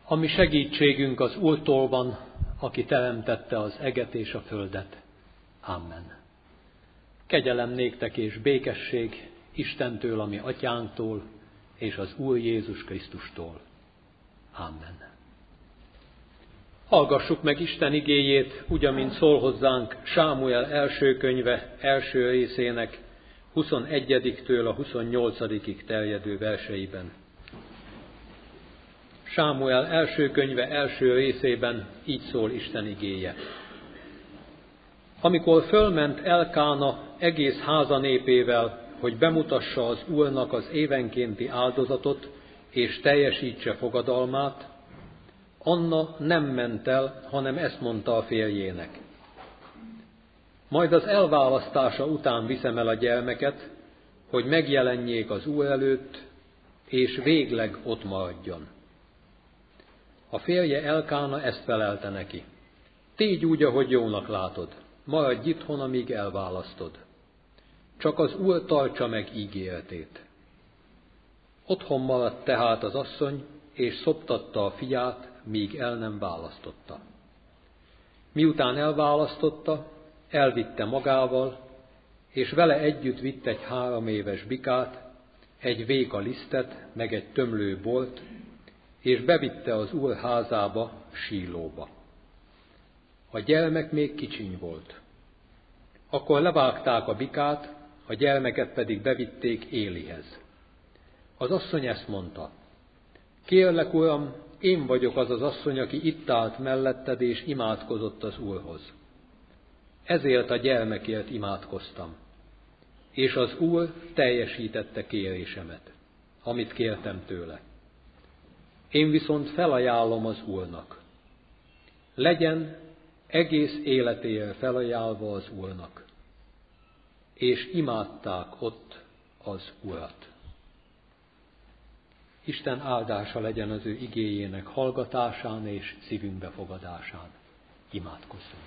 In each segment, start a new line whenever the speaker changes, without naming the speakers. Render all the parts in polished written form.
A mi segítségünk az Úrtól van, aki teremtette az eget és a földet. Amen. Kegyelem néktek és békesség Istentől, a mi atyánktól, és az Úr Jézus Krisztustól. Amen. Hallgassuk meg Isten igéjét, úgy, amint szól hozzánk Sámuel első könyve első részének 21-től a 28-ig terjedő verseiben. Sámuel első könyve első részében így szól Isten igéje. Amikor fölment Elkána egész háza népével, hogy bemutassa az Úrnak az évenkénti áldozatot, és teljesítse fogadalmát, Anna nem ment el, hanem ezt mondta a férjének. Majd az elválasztása után viszem el a gyermeket, hogy megjelenjék az Úr előtt, és végleg ott maradjon. A férje Elkána ezt felelte neki. Tégy úgy, ahogy jónak látod, maradj itthon, amíg elválasztod. Csak az Úr tartsa meg ígéretét. Otthon maradt tehát az asszony, és szoptatta a fiát, míg el nem választotta. Miután elválasztotta, elvitte magával, és vele együtt vitt egy 3 éves bikát, egy véka lisztet, meg egy tömlő bort, és bevitte az Úr házába, Sílóba. A gyermek még kicsiny volt. Akkor levágták a bikát, a gyermeket pedig bevitték Élihez. Az asszony ezt mondta: Kérlek, Uram, én vagyok az az asszony, aki itt állt melletted, és imádkozott az Úrhoz. Ezért a gyermekért imádkoztam, és az Úr teljesítette kérésemet, amit kértem tőle. Én viszont felajánlom az Úrnak. Legyen egész életéért felajánlva az Úrnak. És imádták ott az Urat. Isten áldása legyen az ő igéjének hallgatásán és szívünk befogadásán. Imádkozzunk.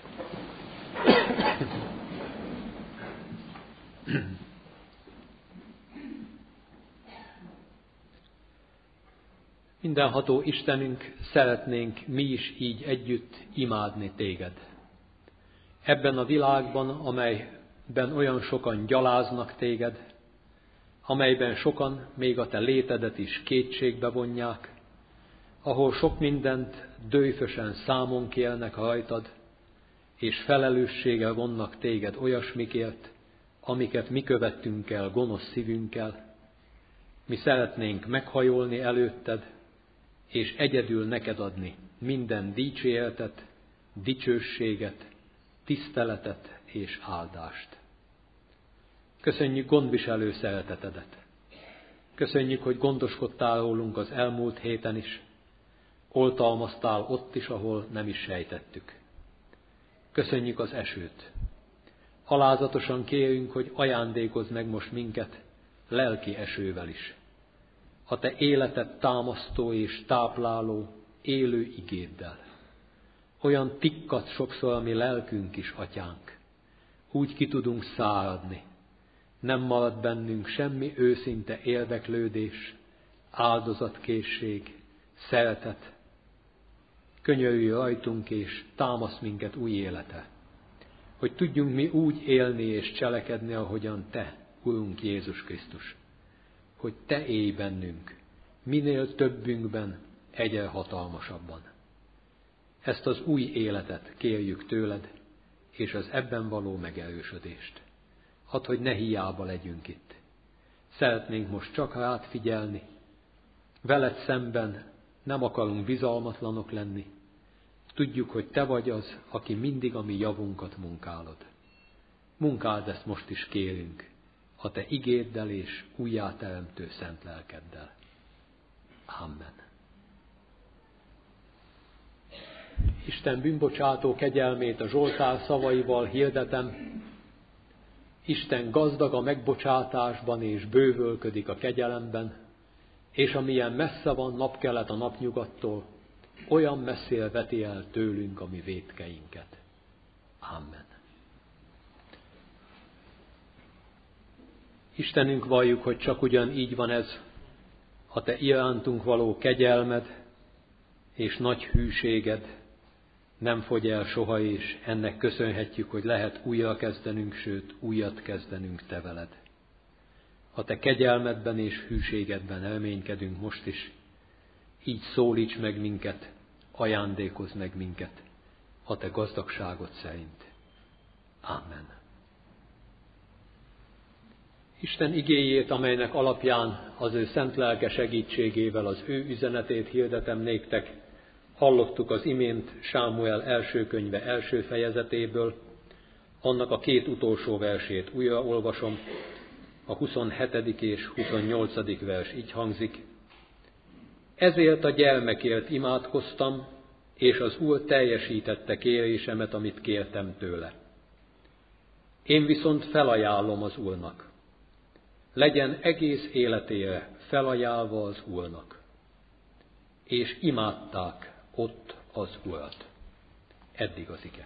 Mindenható Istenünk, szeretnénk mi is így együtt imádni téged. Ebben a világban, amelyben olyan sokan gyaláznak téged, amelyben sokan még a te létedet is kétségbe vonják, ahol sok mindent dőfösen számon kérnek rajtad, és felelősséggel vonnak téged olyasmikért, amiket mi követtünk el gonosz szívünkkel. Mi szeretnénk meghajolni előtted, és egyedül neked adni minden dicséretet, dicsőséget, tiszteletet és áldást. Köszönjük gondviselő szeretetedet. Köszönjük, hogy gondoskodtál rólunk az elmúlt héten is, oltalmaztál ott is, ahol nem is sejtettük. Köszönjük az esőt. Alázatosan kérünk, hogy ajándékozz meg most minket lelki esővel is. A te életet támasztó és tápláló, élő igéddel. Olyan tikkat sokszor a mi lelkünk is, atyánk. Úgy ki tudunk száradni. Nem marad bennünk semmi őszinte érdeklődés, áldozatkészség, szeretet. Könyörülj rajtunk és támasz minket új életre, hogy tudjunk mi úgy élni és cselekedni, ahogyan te, Urunk Jézus Krisztus. Hogy te élj bennünk, minél többünkben, egyre hatalmasabban. Ezt az új életet kérjük tőled, és az ebben való megerősödést. Hadd, hogy ne hiába legyünk itt. Szeretnénk most csak rád figyelni. Veled szemben nem akarunk bizalmatlanok lenni. Tudjuk, hogy te vagy az, aki mindig a mi javunkat munkálod. Munkáld ezt most is kérünk, a te igéddel és újjáteremtő szent lelkeddel. Amen. Isten bűnbocsátó kegyelmét a Zsoltár szavaival hirdetem. Isten gazdag a megbocsátásban és bővölködik a kegyelemben, és amilyen messze van napkelet a napnyugattól, olyan messzire veti el tőlünk a mi vétkeinket. Amen. Istenünk, valljuk, hogy csak ugyan így van ez, a te irántunk való kegyelmed és nagy hűséged nem fogy el soha, és ennek köszönhetjük, hogy lehet újra kezdenünk, sőt, újat kezdenünk te veled. A te kegyelmedben és hűségedben reménykedünk most is, így szólíts meg minket, ajándékozz meg minket a te gazdagságod szerint. Ámen. Isten igéjét, amelynek alapján az ő szent lelke segítségével az ő üzenetét hirdetem néktek, hallottuk az imént Sámuel első könyve első fejezetéből, annak a 2 utolsó versét újra olvasom, a 27. és 28. vers így hangzik. Ezért a gyermekért imádkoztam, és az Úr teljesítette kérésemet, amit kértem tőle. Én viszont felajánlom az Úrnak. Legyen egész életére felajánlva az Úrnak. És imádták ott az Urat. Eddig az ige.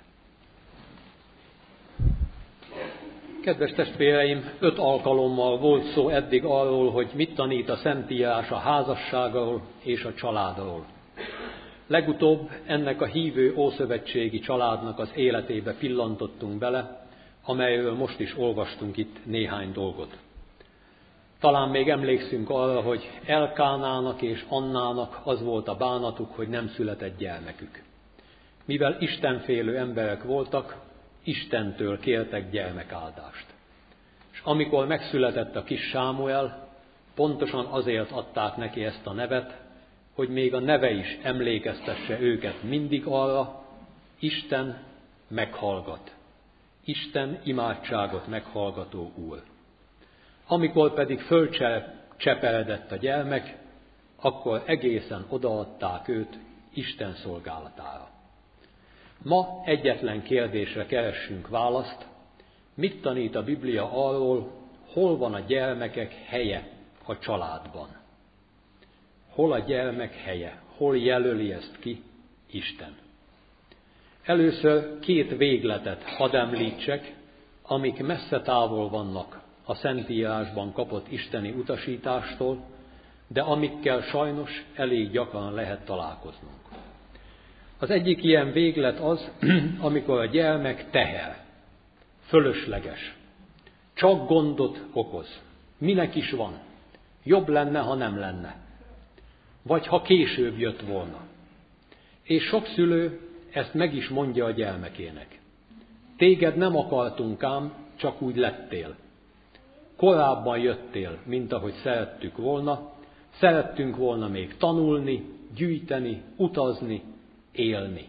Kedves testvéreim, 5 alkalommal volt szó eddig arról, hogy mit tanít a Szentírás a házasságról és a családról. Legutóbb ennek a hívő ószövetségi családnak az életébe pillantottunk bele, amelyről most is olvastunk itt néhány dolgot. Talán még emlékszünk arra, hogy Elkánának és Annának az volt a bánatuk, hogy nem született gyermekük. Mivel istenfélő emberek voltak, Istentől kértek gyermekáldást. És amikor megszületett a kis Sámuel, pontosan azért adták neki ezt a nevet, hogy még a neve is emlékeztesse őket mindig arra, Isten meghallgat. Isten imádságot meghallgató Úr. Amikor pedig fölcseperedett a gyermek, akkor egészen odaadták őt Isten szolgálatára. Ma egyetlen kérdésre keressünk választ. Mit tanít a Biblia arról, hol van a gyermekek helye a családban? Hol a gyermek helye? Hol jelöli ezt ki Isten? Először 2 végletet hadd említsek, amik messze távol vannak a Szentírásban kapott isteni utasítástól, de amikkel sajnos elég gyakran lehet találkoznunk. Az egyik ilyen véglet az, amikor a gyermek teher, fölösleges, csak gondot okoz. Minek is van? Jobb lenne, ha nem lenne. Vagy ha később jött volna. És sok szülő ezt meg is mondja a gyermekének. Téged nem akartunk ám, csak úgy lettél. Korábban jöttél, mint ahogy szerettük volna. Szerettünk volna még tanulni, gyűjteni, utazni, élni.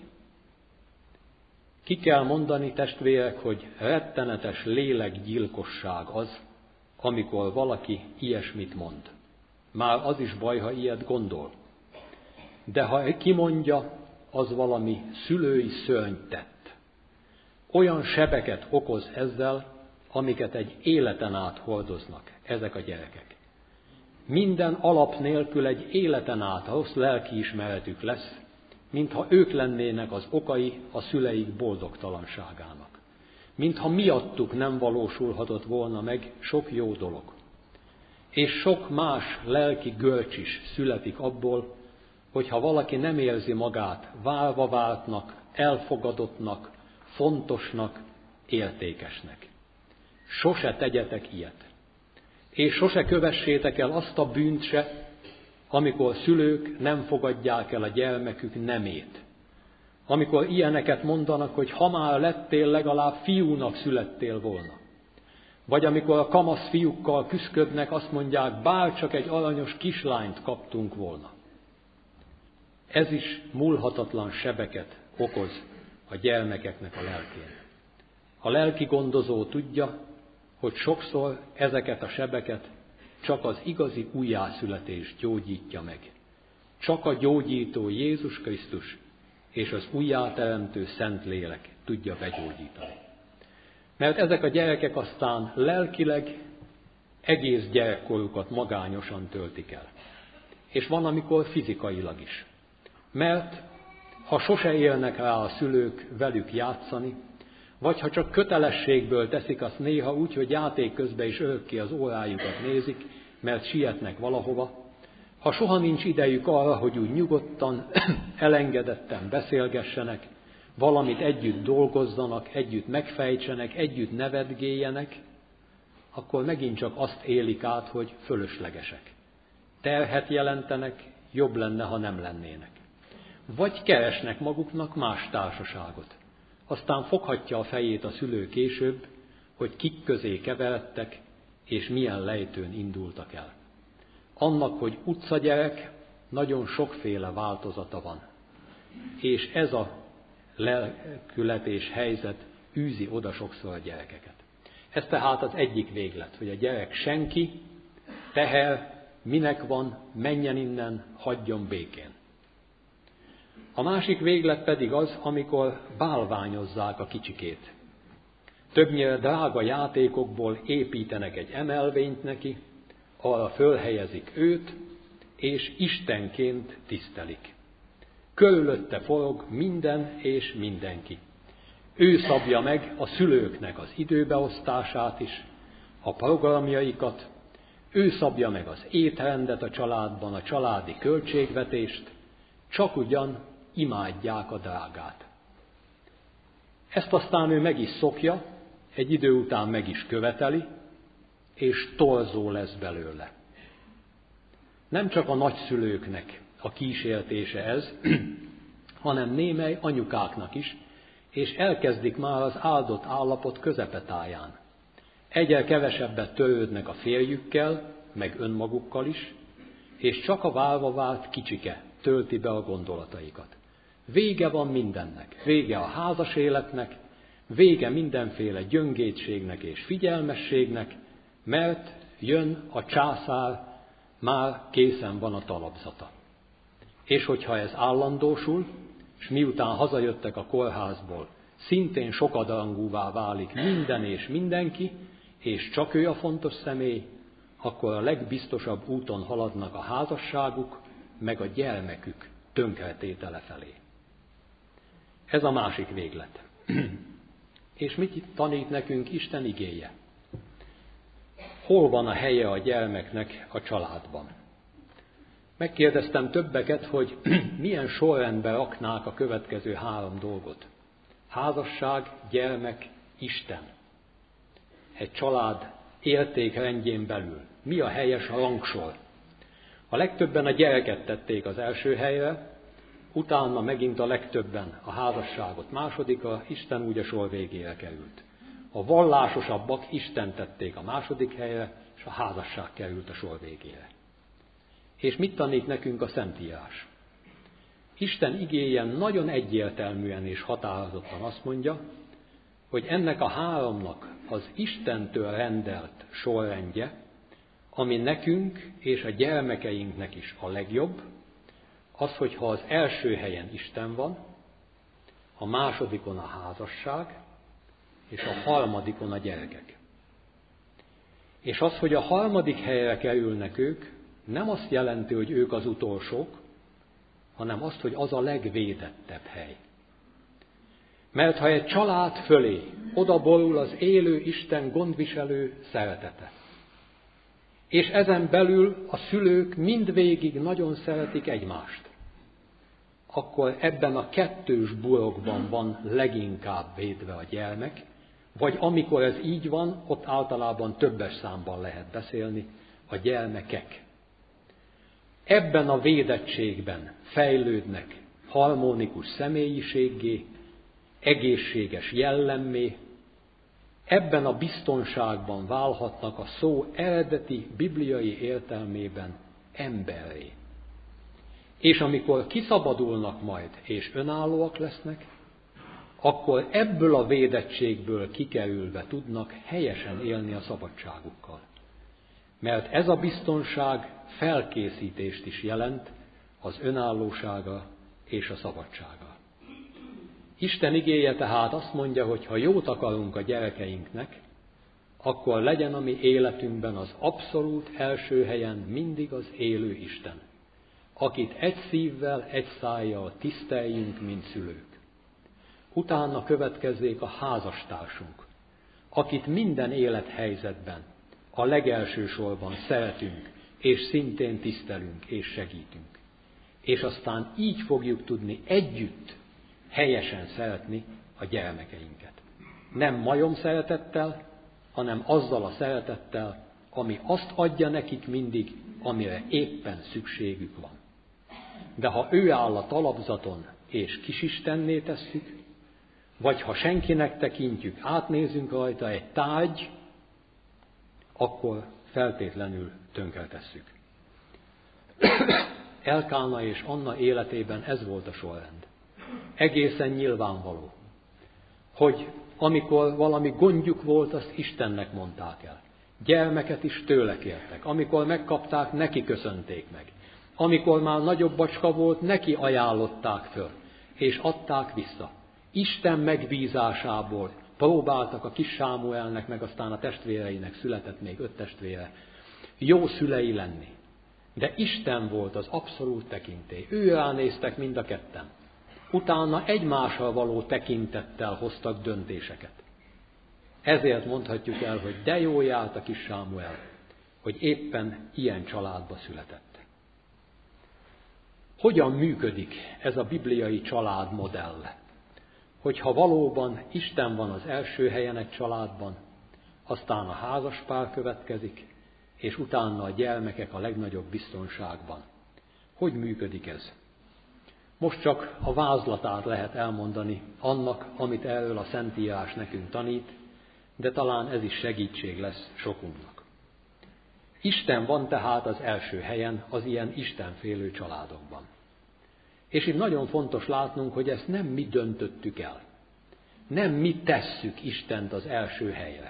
Ki kell mondani, testvérek, hogy rettenetes lélekgyilkosság az, amikor valaki ilyesmit mond. Már az is baj, ha ilyet gondol. De ha kimondja, az valami szülői szörny tett. Olyan sebeket okoz ezzel, amiket egy életen át hordoznak ezek a gyerekek. Minden alap nélkül egy életen át rossz lelkiismeretük lesz, mintha ők lennének az okai a szüleik boldogtalanságának. Mintha miattuk nem valósulhatott volna meg sok jó dolog. És sok más lelki görcs is születik abból, hogyha valaki nem érzi magát várva vártnak, elfogadottnak, fontosnak, értékesnek. Sose tegyetek ilyet. És sose kövessétek el azt a bűnt se, amikor szülők nem fogadják el a gyermekük nemét. Amikor ilyeneket mondanak, hogy ha már lettél, legalább fiúnak születtél volna. Vagy amikor a kamasz fiúkkal küszködnek, azt mondják, bárcsak egy aranyos kislányt kaptunk volna. Ez is múlhatatlan sebeket okoz a gyermekeknek a lelkén. A lelki gondozó tudja, hogy sokszor ezeket a sebeket csak az igazi újjászületés gyógyítja meg. Csak a gyógyító Jézus Krisztus és az újjáteremtő Szentlélek tudja begyógyítani. Mert ezek a gyerekek aztán lelkileg egész gyerekkorukat magányosan töltik el. És van, amikor fizikailag is. Mert ha sose élnek rá a szülők velük játszani, vagy ha csak kötelességből teszik azt néha úgy, hogy játék közben is örökké az órájukat nézik, mert sietnek valahova, ha soha nincs idejük arra, hogy úgy nyugodtan, elengedetten beszélgessenek, valamit együtt dolgozzanak, együtt megfejtsenek, együtt nevetgéljenek, akkor megint csak azt élik át, hogy fölöslegesek. Terhet jelentenek, jobb lenne, ha nem lennének. Vagy keresnek maguknak más társaságot. Aztán foghatja a fejét a szülő később, hogy kik közé keveredtek, és milyen lejtőn indultak el. Annak, hogy utcagyerek, nagyon sokféle változata van. És ez a lelkület és helyzet űzi oda sokszor a gyerekeket. Ez tehát az egyik véglet, hogy a gyerek senki, teher, minek van, menjen innen, hagyjon békén. A másik véglet pedig az, amikor bálványozzák a kicsikét. Többnyire drága játékokból építenek egy emelvényt neki, arra fölhelyezik őt, és istenként tisztelik. Körülötte forog minden és mindenki. Ő szabja meg a szülőknek az időbeosztását is, a programjaikat, ő szabja meg az étrendet a családban, a családi költségvetést, csak ugyan imádják a drágát. Ezt aztán ő meg is szokja, egy idő után meg is követeli, és torzó lesz belőle. Nem csak a nagyszülőknek a kísértése ez, hanem némely anyukáknak is, és elkezdik már az áldott állapot közepetáján. Egyre kevesebbet törődnek a férjükkel, meg önmagukkal is, és csak a várva várt kicsike tölti be a gondolataikat. Vége van mindennek, vége a házas életnek, vége mindenféle gyöngétségnek és figyelmességnek, mert jön a császár, már készen van a talapzata. És hogyha ez állandósul, és miután hazajöttek a kórházból, szintén sokadarangúvá válik minden és mindenki, és csak ő a fontos személy, akkor a legbiztosabb úton haladnak a házasságuk, meg a gyermekük tönkretétele felé. Ez a másik véglet. És mit tanít nekünk Isten igéje? Hol van a helye a gyermeknek a családban? Megkérdeztem többeket, hogy milyen sorrendben raknák a következő 3 dolgot. Házasság, gyermek, Isten. Egy család értékrendjén belül. Mi a helyes rangsor? A legtöbben a gyereket tették az első helyre, utána megint a legtöbben a házasságot másodikra, Isten úgy a sor végére került. A vallásosabbak Istent tették a második helyre, és a házasság került a sor végére. És mit tanít nekünk a Szentírás? Isten igéje nagyon egyértelműen és határozottan azt mondja, hogy ennek a 3-nak az Istentől rendelt sorrendje, ami nekünk és a gyermekeinknek is a legjobb, az, hogyha az első helyen Isten van, a másodikon a házasság, és a harmadikon a gyerekek. És az, hogy a 3. helyre kerülnek ők, nem azt jelenti, hogy ők az utolsók, hanem azt, hogy az a legvédettebb hely. Mert ha egy család fölé oda borul az élő Isten gondviselő szeretete, és ezen belül a szülők mindvégig nagyon szeretik egymást, akkor ebben a 2 burokban van leginkább védve a gyermek, vagy amikor ez így van, ott általában többes számban lehet beszélni, a gyermekek. Ebben a védettségben fejlődnek harmonikus személyiséggé, egészséges jellemmé, ebben a biztonságban válhatnak a szó eredeti bibliai értelmében emberré. És amikor kiszabadulnak majd és önállóak lesznek, akkor ebből a védettségből kikerülve tudnak helyesen élni a szabadságukkal. Mert ez a biztonság felkészítést is jelent az önállósága és a szabadsága. Isten igéje tehát azt mondja, hogy ha jót akarunk a gyerekeinknek, akkor legyen a mi életünkben az abszolút első helyen mindig az élő Isten, akit egy szívvel, egy szájjal tiszteljünk, mint szülők. Utána következzék a házastársunk, akit minden élethelyzetben a legelső sorban szeretünk, és szintén tisztelünk és segítünk. És aztán így fogjuk tudni együtt helyesen szeretni a gyermekeinket. Nem majom szeretettel, hanem azzal a szeretettel, ami azt adja nekik mindig, amire éppen szükségük van. De ha ő áll a talapzaton, és kisistenné tesszük, vagy ha senkinek tekintjük, átnézünk rajta egy tárgy, akkor feltétlenül tönkretesszük. Elkána és Anna életében ez volt a sorrend. Egészen nyilvánvaló, hogy amikor valami gondjuk volt, azt Istennek mondták el. Gyermeket is tőle kértek. Amikor megkapták, neki köszönték meg. Amikor már nagyobb bacska volt, neki ajánlották föl, és adták vissza. Isten megbízásából próbáltak a kis Sámuelnek, meg aztán a testvéreinek, született még 5 testvére, jó szülei lenni. De Isten volt az abszolút tekintély. Ő ránéztek mind a ketten. Utána egymásra való tekintettel hoztak döntéseket. Ezért mondhatjuk el, hogy de jól járt a kis Sámuel, hogy éppen ilyen családba született. Hogyan működik ez a bibliai családmodell? Hogyha valóban Isten van az első helyen egy családban, aztán a házaspár következik, és utána a gyermekek a legnagyobb biztonságban. Hogy működik ez? Most csak a vázlatát lehet elmondani annak, amit erről a Szentírás nekünk tanít, de talán ez is segítség lesz sokunknak. Isten van tehát az első helyen az ilyen istenfélő családokban. És itt nagyon fontos látnunk, hogy ezt nem mi döntöttük el. Nem mi tesszük Istent az első helyre.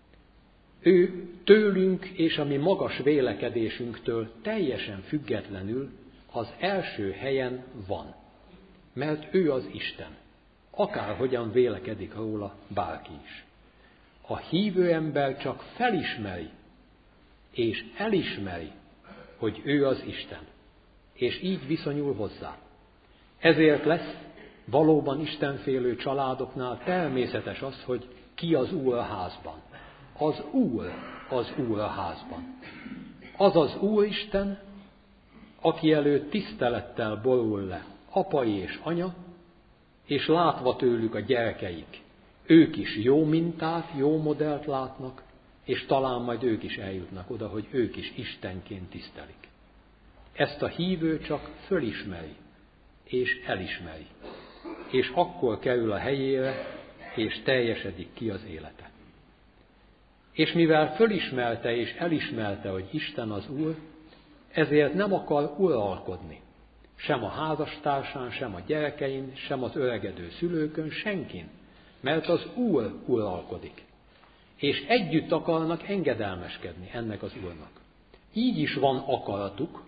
Ő tőlünk és a mi magas vélekedésünktől teljesen függetlenül az első helyen van. Mert ő az Isten. Akárhogyan vélekedik róla bárki is. A hívő ember csak felismeri és elismeri, hogy ő az Isten. És így viszonyul hozzá. Ezért lesz valóban istenfélő családoknál természetes az, hogy ki az Úr a házban. Az Úr a házban. Az az Úristen, aki előtt tisztelettel borul le apai és anya, és látva tőlük a gyerekeik, ők is jó mintát, jó modellt látnak, és talán majd ők is eljutnak oda, hogy ők is Istenként tisztelik. Ezt a hívő csak fölismeri, és elismeri. És akkor kerül a helyére, és teljesedik ki az élete. És mivel fölismerte és elismerte, hogy Isten az Úr, ezért nem akar uralkodni. Sem a házastársán, sem a gyerekein, sem az öregedő szülőkön, senkin. Mert az Úr uralkodik. És együtt akarnak engedelmeskedni ennek az Úrnak. Így is van akaratuk,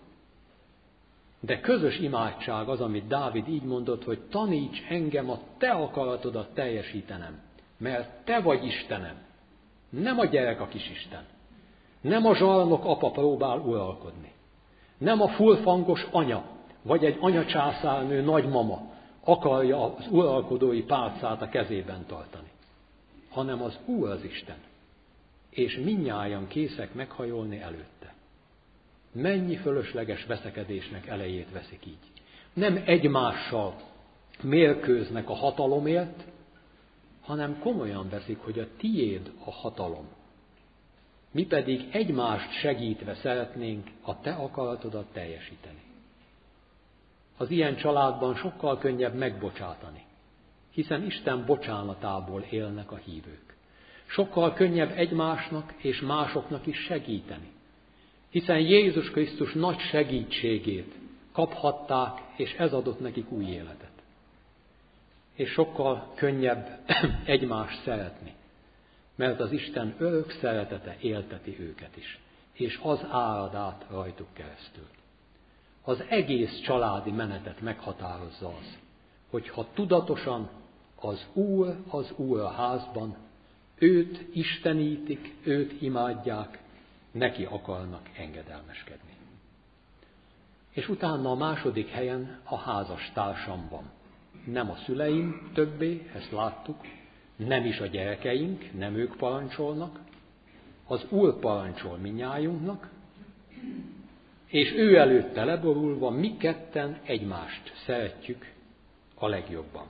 de közös imádság az, amit Dávid így mondott, hogy taníts engem a te akaratodat teljesítenem, mert te vagy Istenem, nem a gyerek a kisisten, nem a zsarnok apa próbál uralkodni, nem a furfangos anya, vagy egy anyacsászárnő nagymama akarja az uralkodói pálcát a kezében tartani, hanem az Úr az Isten, és mindnyájan készek meghajolni előtte. Mennyi fölösleges veszekedésnek elejét veszik így. Nem egymással mérkőznek a hatalomért, hanem komolyan veszik, hogy a tiéd a hatalom. Mi pedig egymást segítve szeretnénk a te akaratodat teljesíteni. Az ilyen családban sokkal könnyebb megbocsátani, hiszen Isten bocsánatából élnek a hívők. Sokkal könnyebb egymásnak és másoknak is segíteni, hiszen Jézus Krisztus nagy segítségét kaphatták, és ez adott nekik új életet. És sokkal könnyebb egymást szeretni, mert az Isten örök szeretete élteti őket is, és az árad át rajtuk keresztül. Az egész családi menetet meghatározza az, hogyha tudatosan az Úr a házban, őt istenítik, őt imádják, neki akarnak engedelmeskedni. És utána a második helyen a házastársam van. Nem a szüleim többé, ezt láttuk, nem is a gyerekeink, nem ők parancsolnak, az Úr parancsol mindnyájunknak, és ő előtte leborulva mi ketten egymást szeretjük a legjobban.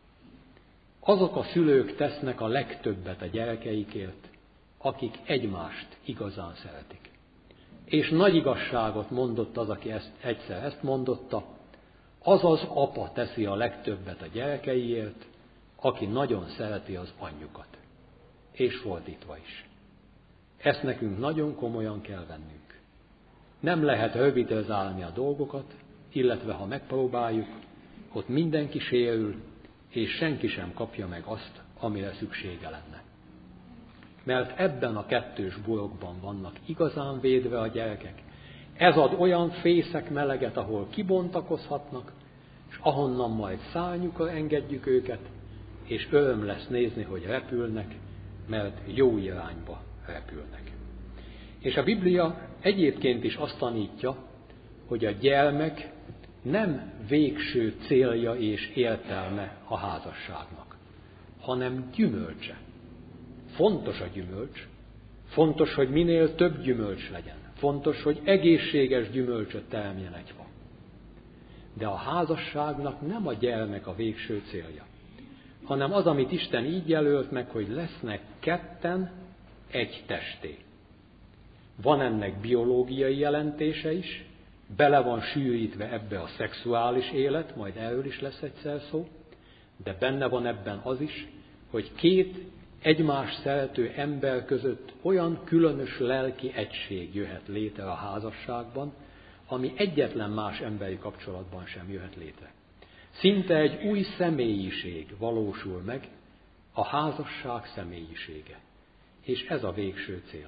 Azok a szülők tesznek a legtöbbet a gyerekeikért, akik egymást igazán szeretik. És nagy igazságot mondott az, aki egyszer ezt mondotta, az az apa teszi a legtöbbet a gyerekeiért, aki nagyon szereti az anyjukat. És fordítva is. Ezt nekünk nagyon komolyan kell vennünk. Nem lehet rövidezálni a dolgokat, illetve ha megpróbáljuk, ott mindenki sérül, és senki sem kapja meg azt, amire szüksége lenne. Mert ebben a kettős burokban vannak igazán védve a gyerekek. Ez ad olyan fészek meleget, ahol kibontakozhatnak, és ahonnan majd szárnyukra engedjük őket, és öröm lesz nézni, hogy repülnek, mert jó irányba repülnek. És a Biblia egyébként is azt tanítja, hogy a gyermek nem végső célja és értelme a házasságnak, hanem gyümölcse. Fontos a gyümölcs, fontos, hogy minél több gyümölcs legyen, fontos, hogy egészséges gyümölcsöt teremjen egy fa. De a házasságnak nem a gyermek a végső célja, hanem az, amit Isten így jelölt meg, hogy lesznek ketten egy testé. Van ennek biológiai jelentése is, bele van sűrítve ebbe a szexuális élet, majd erről is lesz egyszer szó, de benne van ebben az is, hogy két egymás szerető ember között olyan különös lelki egység jöhet létre a házasságban, ami egyetlen más emberi kapcsolatban sem jöhet létre. Szinte egy új személyiség valósul meg, a házasság személyisége. És ez a végső cél.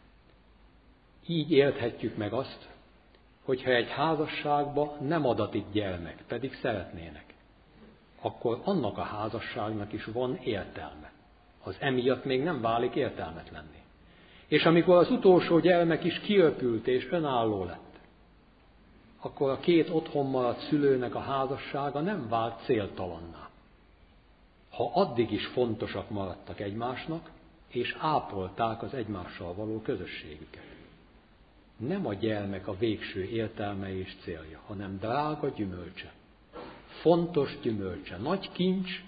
Így érthetjük meg azt, hogyha egy házasságba nem adatik gyermek, pedig szeretnének, akkor annak a házasságnak is van értelme. Az emiatt még nem válik értelmetlenné. És amikor az utolsó gyermek is kiöpült és önálló lett, akkor a két otthon maradt szülőnek a házassága nem vált céltalanná. Ha addig is fontosak maradtak egymásnak, és ápolták az egymással való közösségüket. Nem a gyermek a végső értelme és célja, hanem drága gyümölcse. Fontos gyümölcse, nagy kincs,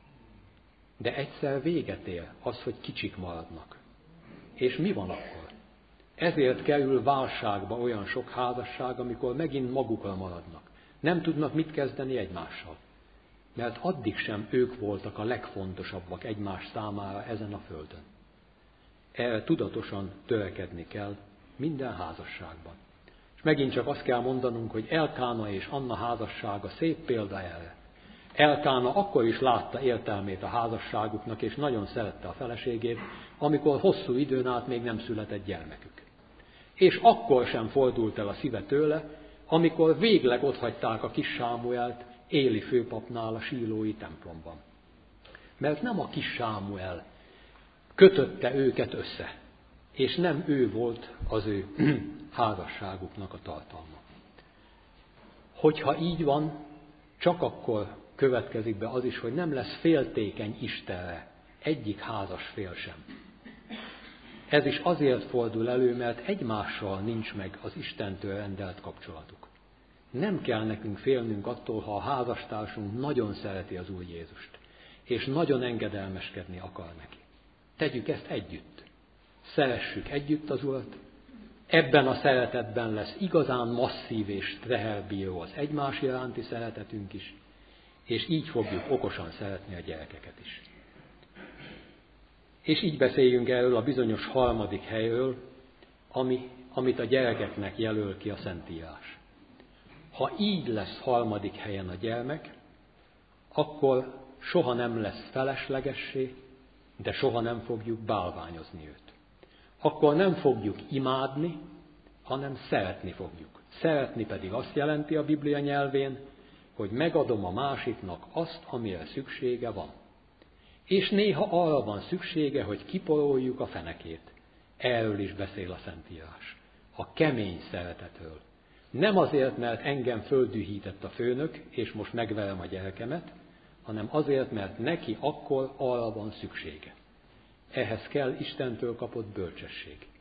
de egyszer véget ér az, hogy kicsik maradnak. És mi van akkor? Ezért kerül válságba olyan sok házasság, amikor megint magukra maradnak. Nem tudnak mit kezdeni egymással. Mert addig sem ők voltak a legfontosabbak egymás számára ezen a földön. Erre tudatosan törekedni kell minden házasságban. És megint csak azt kell mondanunk, hogy Elkána és Anna házassága szép példa erre. Elkána akkor is látta értelmét a házasságuknak, és nagyon szerette a feleségét, amikor hosszú időn át még nem született gyermekük. És akkor sem fordult el a szíve tőle, amikor végleg otthagyták a kis Sámuelt Éli főpapnál a sílói templomban. Mert nem a kis Sámuel kötötte őket össze, és nem ő volt az ő házasságuknak a tartalma. Hogyha így van, csak akkor következik be az is, hogy nem lesz féltékeny Istenre egyik házas fél sem. Ez is azért fordul elő, mert egymással nincs meg az Istentől rendelt kapcsolatuk. Nem kell nekünk félnünk attól, ha a házastársunk nagyon szereti az Úr Jézust, és nagyon engedelmeskedni akar neki. Tegyük ezt együtt. Szeressük együtt az Urat. Ebben a szeretetben lesz igazán masszív és teherbíró az egymás iránti szeretetünk is, és így fogjuk okosan szeretni a gyerekeket is. És így beszéljünk erről a bizonyos harmadik helyről, amit a gyerekeknek jelöl ki a Szentírás. Ha így lesz harmadik helyen a gyermek, akkor soha nem lesz feleslegessé, de soha nem fogjuk bálványozni őt. Akkor nem fogjuk imádni, hanem szeretni fogjuk. Szeretni pedig azt jelenti a Biblia nyelvén, hogy megadom a másiknak azt, amire szüksége van. És néha arra van szüksége, hogy kiporoljuk a fenekét. Erről is beszél a Szentírás. A kemény szeretetről. Nem azért, mert engem földühített a főnök, és most megverem a gyerekemet, hanem azért, mert neki akkor arra van szüksége. Ehhez kell Istentől kapott bölcsesség.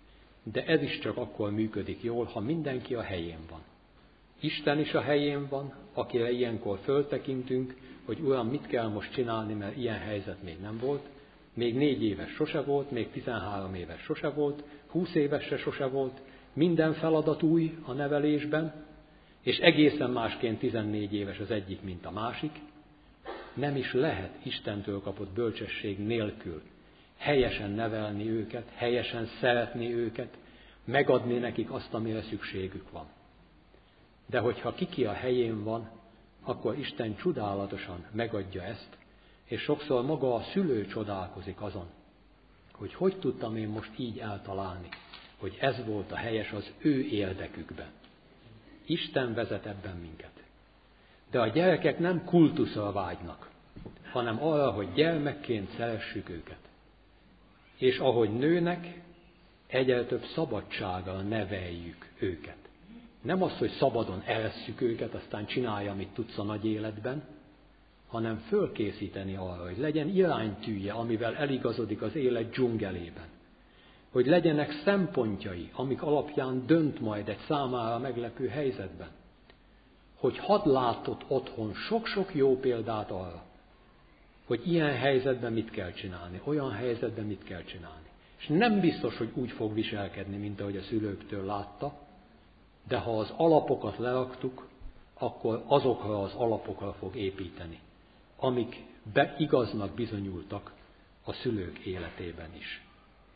De ez is csak akkor működik jól, ha mindenki a helyén van. Isten is a helyén van, akire ilyenkor föltekintünk, hogy Uram, mit kell most csinálni, mert ilyen helyzet még nem volt. Még 4 éves sose volt, még 13 éves sose volt, 20 éves se sose volt, minden feladat új a nevelésben, és egészen másként 14 éves az egyik, mint a másik. Nem is lehet Istentől kapott bölcsesség nélkül helyesen nevelni őket, helyesen szeretni őket, megadni nekik azt, amire szükségük van. De hogyha kiki a helyén van, akkor Isten csodálatosan megadja ezt, és sokszor maga a szülő csodálkozik azon, hogy hogy tudtam én most így eltalálni, hogy ez volt a helyes az ő érdekükben. Isten vezet ebben minket. De a gyerekek nem kultuszra vágynak, hanem arra, hogy gyermekként szeressük őket. És ahogy nőnek, egyre több szabadsággal neveljük őket. Nem az, hogy szabadon elesszük őket, aztán csinálja, amit tudsz a nagy életben, hanem fölkészíteni arra, hogy legyen iránytűje, amivel eligazodik az élet dzsungelében. Hogy legyenek szempontjai, amik alapján dönt majd egy számára meglepő helyzetben. Hogy hadd látott otthon sok-sok jó példát arra, hogy ilyen helyzetben mit kell csinálni, olyan helyzetben mit kell csinálni. És nem biztos, hogy úgy fog viselkedni, mint ahogy a szülőktől látta, de ha az alapokat leraktuk, akkor azokra az alapokra fog építeni, amik igaznak bizonyultak a szülők életében is.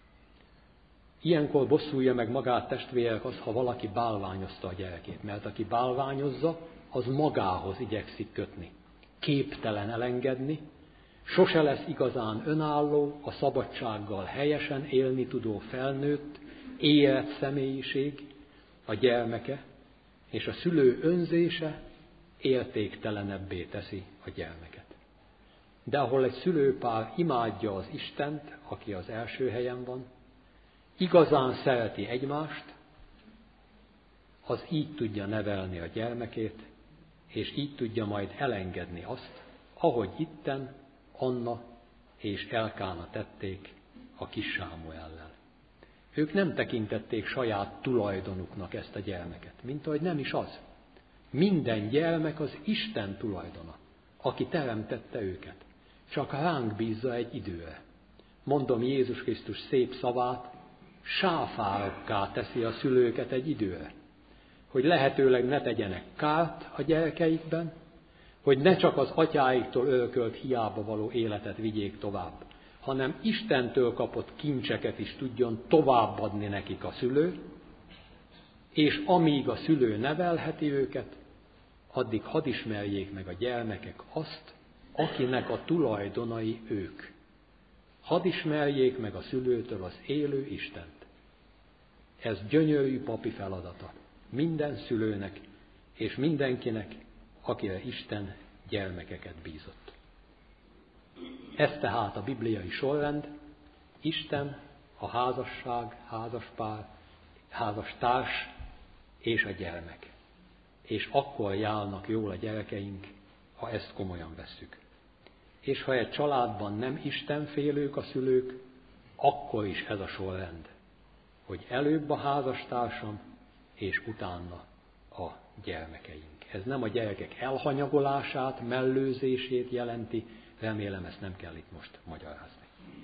Ilyenkor bosszulja meg magát, testvérek, az, ha valaki bálványozta a gyerekét, mert aki bálványozza, az magához igyekszik kötni. Képtelen elengedni, sose lesz igazán önálló, a szabadsággal helyesen élni tudó felnőtt, érett személyiség, a gyermeke, és a szülő önzése értéktelenebbé teszi a gyermeket. De ahol egy szülőpár imádja az Istent, aki az első helyen van, igazán szereti egymást, az így tudja nevelni a gyermekét, és így tudja majd elengedni azt, ahogy itten Anna és Elkána tették a kis Sámuellel. Ők nem tekintették saját tulajdonuknak ezt a gyermeket, mint ahogy nem is az. Minden gyermek az Isten tulajdona, aki teremtette őket. Csak ránk bízza egy időre. Mondom Jézus Krisztus szép szavát, sáfárokká teszi a szülőket egy időre. Hogy lehetőleg ne tegyenek kárt a gyerekeikben, hogy ne csak az atyáiktól örökölt hiába való életet vigyék tovább, hanem Istentől kapott kincseket is tudjon továbbadni nekik a szülő, és amíg a szülő nevelheti őket, addig hadd ismerjék meg a gyermekek azt, akinek a tulajdonai ők. Hadd ismerjék meg a szülőtől az élő Istent. Ez gyönyörű papi feladata minden szülőnek és mindenkinek, akire Isten gyermekeket bízott. Ez tehát a bibliai sorrend, Isten, a házasság, házaspár, házastárs és a gyermek. És akkor járnak jól a gyerekeink, ha ezt komolyan vesszük. És ha egy családban nem istenfélők a szülők, akkor is ez a sorrend, hogy előbb a házastársam, és utána a gyermekeink. Ez nem a gyerekek elhanyagolását, mellőzését jelenti, remélem ezt nem kell itt most magyarázni.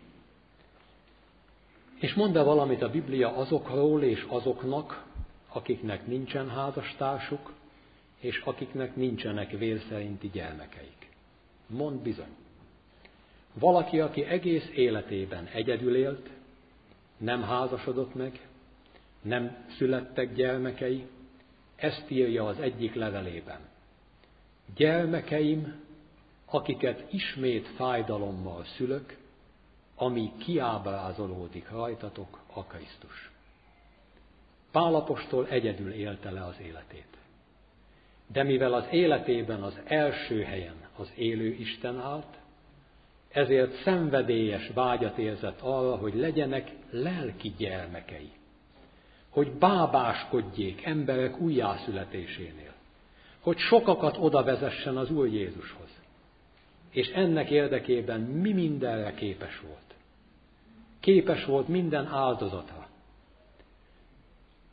És mond el valamit a Biblia azokról és azoknak, akiknek nincsen házastársuk, és akiknek nincsenek vér szerinti gyermekeik. Mond bizony. Valaki, aki egész életében egyedül élt, nem házasodott meg, nem születtek gyermekei, ezt írja az egyik levelében. Gyermekeim, akiket ismét fájdalommal szülök, ami kiábrázolódik rajtatok a Krisztus. Pál apostol egyedül élte le az életét. De mivel az életében az első helyen az élő Isten állt, ezért szenvedélyes vágyat érzett arra, hogy legyenek lelki gyermekei, hogy bábáskodjék emberek újjászületésénél, hogy sokakat oda vezessen az Úr Jézushoz. És ennek érdekében mi mindenre képes volt. Képes volt minden áldozatra.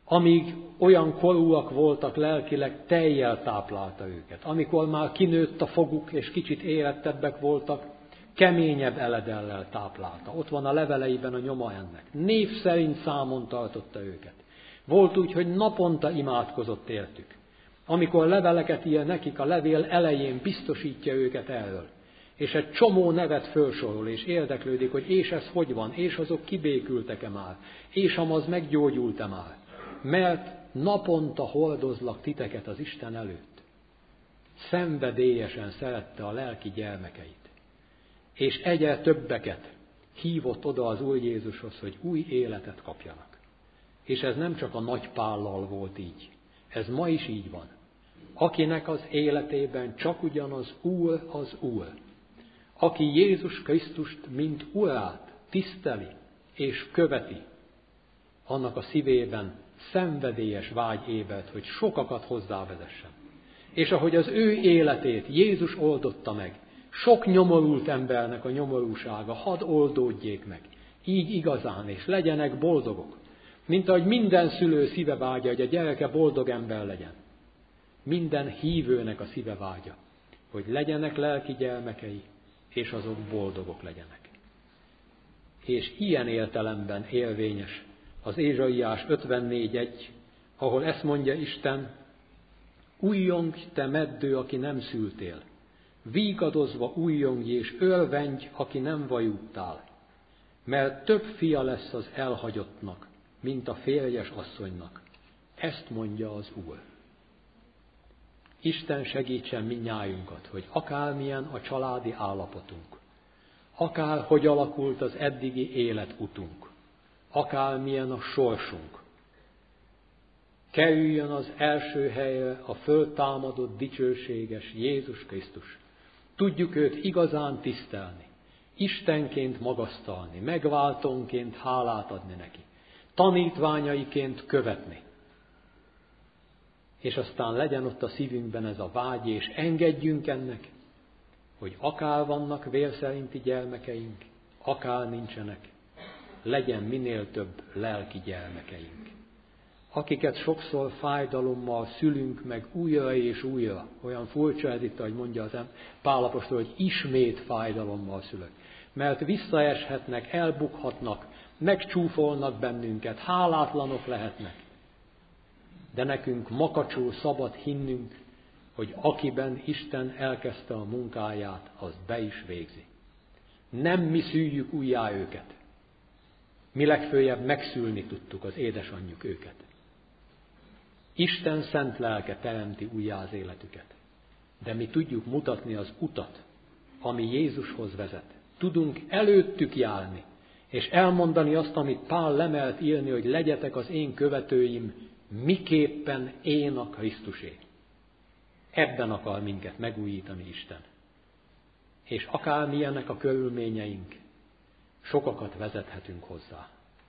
amíg olyan korúak voltak lelkileg, tejjel táplálta őket. Amikor már kinőtt a foguk, és kicsit érettebbek voltak, keményebb eledellel táplálta. Ott van a leveleiben a nyoma ennek. Név szerint számon tartotta őket. Volt úgy, hogy naponta imádkozott értük. Amikor leveleket ír nekik, a levél elején biztosítja őket erről. És egy csomó nevet felsorol, és érdeklődik, hogy és ez hogy van, és azok kibékültek-e már, és amaz meggyógyult-e már. Mert naponta hordozlak titeket az Isten előtt. Szenvedélyesen szerette a lelki gyermekeit. És egyre többeket hívott oda az Úr Jézushoz, hogy új életet kapjanak. És ez nem csak a Nagy Pállal volt így. Ez ma is így van. Akinek az életében csak ugyanaz Úr az Úr. Aki Jézus Krisztust, mint Urát tiszteli és követi, annak a szívében szenvedélyes vágy ébred, hogy sokakat hozzávezessen. És ahogy az ő életét Jézus oldotta meg, sok nyomorult embernek a nyomorúsága hadd oldódjék meg, így igazán, és legyenek boldogok. Mint ahogy minden szülő szíve vágya, hogy a gyereke boldog ember legyen. Minden hívőnek a szíve vágya, hogy legyenek lelki gyermekei, és azok boldogok legyenek. És ilyen értelemben érvényes az Ézsaiás 54:1, ahol ezt mondja Isten: újjongj, te meddő, aki nem szültél, vígadozva újjongj és örvendj, aki nem vajudtál, mert több fia lesz az elhagyottnak, mint a férjes asszonynak. Ezt mondja az Úr. Isten segítsen mindnyájunkat, hogy akármilyen a családi állapotunk, akár hogy alakult az eddigi életutunk, akármilyen a sorsunk, kerüljön az első helyre a föltámadott dicsőséges Jézus Krisztus. Tudjuk őt igazán tisztelni, Istenként magasztalni, megváltónként hálát adni neki, tanítványaiként követni. És aztán legyen ott a szívünkben ez a vágy, és engedjünk ennek, hogy akár vannak vérszerinti gyermekeink, akár nincsenek, legyen minél több lelki gyermekeink, akiket sokszor fájdalommal szülünk meg újra és újra. Olyan furcsa ez itt, ahogy mondja az Pál apostol, hogy ismét fájdalommal szülök. Mert visszaeshetnek, elbukhatnak, megcsúfolnak bennünket, hálátlanok lehetnek. De nekünk makacsul szabad hinnünk, hogy akiben Isten elkezdte a munkáját, az be is végzi. Nem mi szüljük újjá őket. Mi legfőjebb megszülni tudtuk az édesanyjuk őket. Isten szent lelke teremti újjá az életüket. De mi tudjuk mutatni az utat, ami Jézushoz vezet. Tudunk előttük járni, és elmondani azt, amit Pál lemelt írni, hogy legyetek az én követőim, miképpen én a Krisztusé. Ebben akar minket megújítani Isten. És akármilyenek a körülményeink, sokakat vezethetünk hozzá.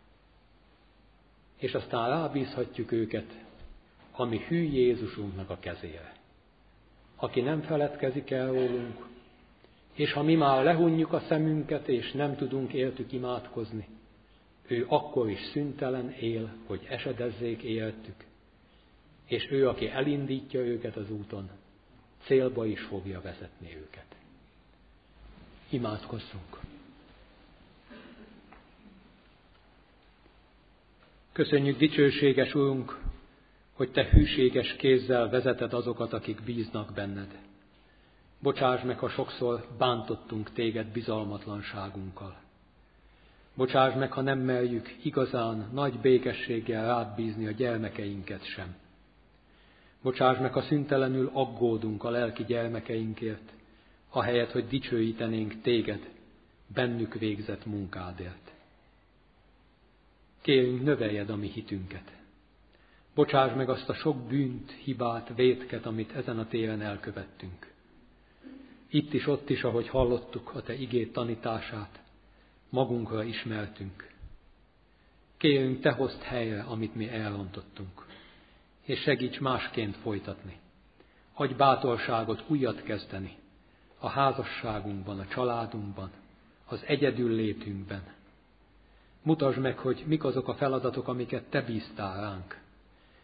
És aztán rábízhatjuk őket a mi hű Jézusunknak a kezére, aki nem feledkezik el rólunk, és ha mi már lehunjuk a szemünket, és nem tudunk értük imádkozni, ő akkor is szüntelen él, hogy esedezzék értük, és ő, aki elindítja őket az úton, célba is fogja vezetni őket. Imádkozzunk! Köszönjük, dicsőséges Urunk, hogy Te hűséges kézzel vezeted azokat, akik bíznak benned. Bocsáss meg, ha sokszor bántottunk Téged bizalmatlanságunkkal. Bocsáss meg, ha nem merjük igazán nagy békességgel rád bízni a gyermekeinket sem. Bocsáss meg, ha szüntelenül aggódunk a lelki gyermekeinkért, ahelyett, hogy dicsőítenénk Téged bennük végzett munkádért. Kérünk, növeljed a mi hitünket. Bocsáss meg azt a sok bűnt, hibát, vétket, amit ezen a téren elkövettünk. Itt is, ott is, ahogy hallottuk a Te igéd tanítását, magunkra ismertünk. Kérünk, Te hozd helyre, amit mi elrontottunk, és segíts másként folytatni. Adj bátorságot újat kezdeni a házasságunkban, a családunkban, az egyedül létünkben. Mutasd meg, hogy mik azok a feladatok, amiket Te bíztál ránk,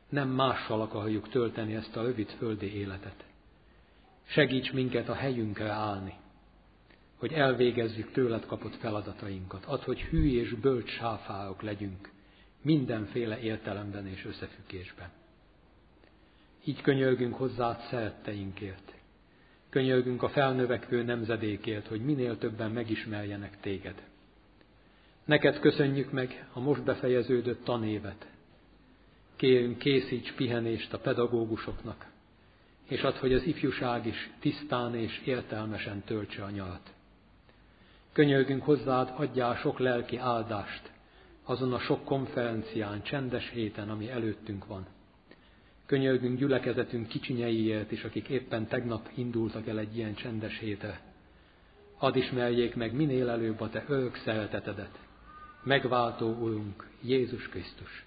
nem mással akarjuk tölteni ezt a rövid földi életet. Segíts minket a helyünkre állni, hogy elvégezzük tőled kapott feladatainkat. Add, hogy hű és bölcs sáfárok legyünk mindenféle értelemben és összefüggésben. Így könyörgünk hozzád szeretteinkért. Könyörgünk a felnövekvő nemzedékért, hogy minél többen megismerjenek téged. Neked köszönjük meg a most befejeződött tanévet. Kérünk, készíts pihenést a pedagógusoknak, és add, hogy az ifjúság is tisztán és értelmesen töltse a nyarat. Könyörgünk hozzád, adjál sok lelki áldást azon a sok konferencián, csendes héten, ami előttünk van. Könyörgünk gyülekezetünk kicsinyeiért is, akik éppen tegnap indultak el egy ilyen csendes hétre. Add ismerjék meg minél előbb a te örök szeretetedet, megváltó Urunk, Jézus Krisztus.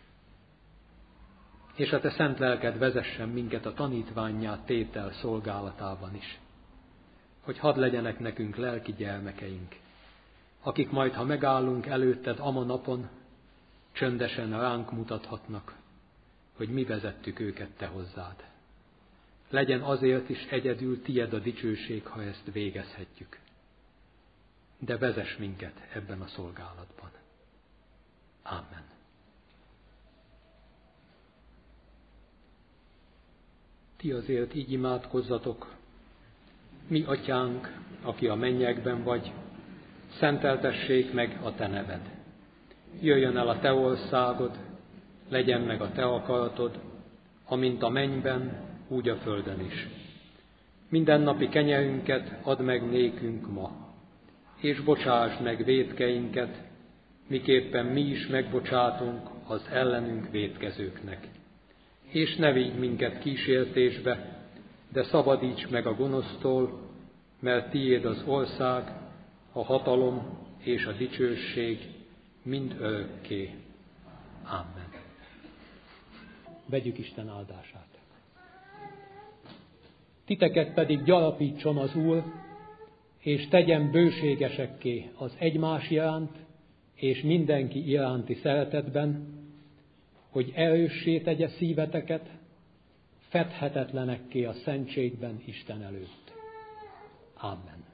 És a te szent lelked vezessen minket a tanítvánnyá tétel szolgálatában is, hogy hadd legyenek nekünk lelki gyermekeink, akik majd, ha megállunk előtted ama napon, csöndesen ránk mutathatnak, hogy mi vezettük őket te hozzád. Legyen azért is egyedül tied a dicsőség, ha ezt végezhetjük. De vezess minket ebben a szolgálatban. Amen. Ti azért így imádkozzatok: mi atyánk, aki a mennyekben vagy, szenteltessék meg a te neved. Jöjjön el a te országod, legyen meg a te akaratod, amint a mennyben, úgy a földön is. Mindennapi kenyerünket add meg nékünk ma, és bocsásd meg vétkeinket, miképpen mi is megbocsátunk az ellenünk vétkezőknek. És ne vigy minket kísértésbe, de szabadíts meg a gonosztól, mert tiéd az ország, a hatalom és a dicsőség mind örökké. Amen. Vegyük Isten áldását. Titeket pedig gyarapítson az Úr, és tegyen bőségesekké az egymás iránt, és mindenki iránti szeretetben, hogy erőssé tegye szíveteket, fedhetetlenekké a szentségben Isten előtt. Amen.